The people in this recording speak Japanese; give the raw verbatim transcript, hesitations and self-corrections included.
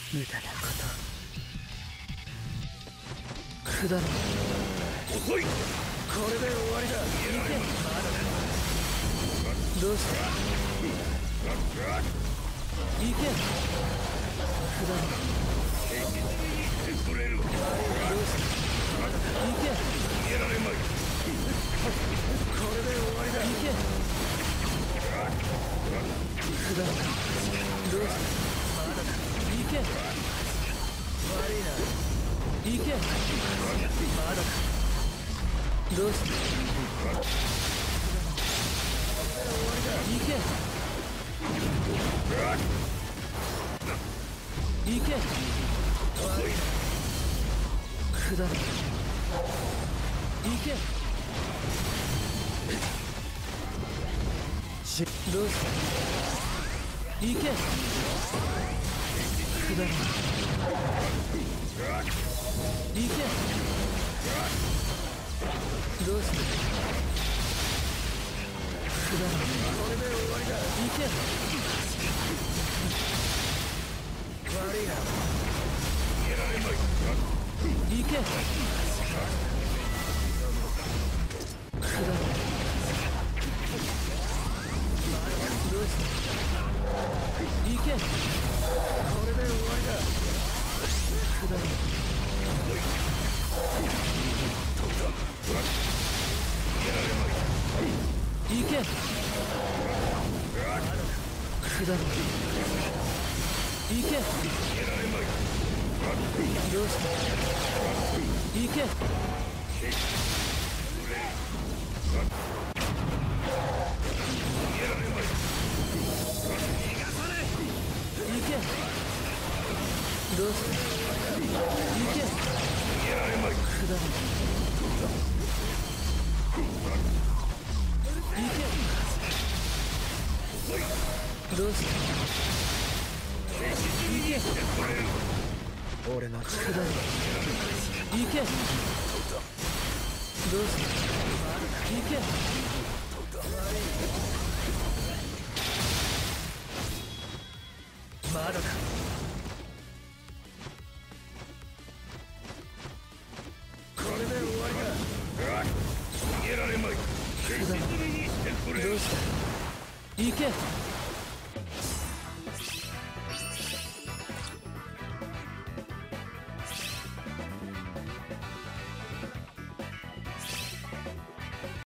無駄なことくだらない。 遅い。これで終わりだ。 行け。どうした。行け。くだらない。 取れる。どうした。 行け。 逃げられまい。これで終わりだ。 行け。くだらない。どうした。まだだ。行け。悪いな。行け。まだだ。どうした。行け。行け。くだらない。行け。しどうした。行け。くだらない。行け。どうした。くだらない。 これで終わりだ。 行け。 悪いな。逃げられまい。 行け。くだらない。どうした。行け。 これで終わりだ。 くだらない。行け。くだらない。行け。どうした。行け。行け。どうした。行け。くだらない。行け。どうした。行け。 俺のくだらない。行け。どうした。行け。まだだ。 これで終わりだ。逃げられまい。 くだらない。どうした。行け。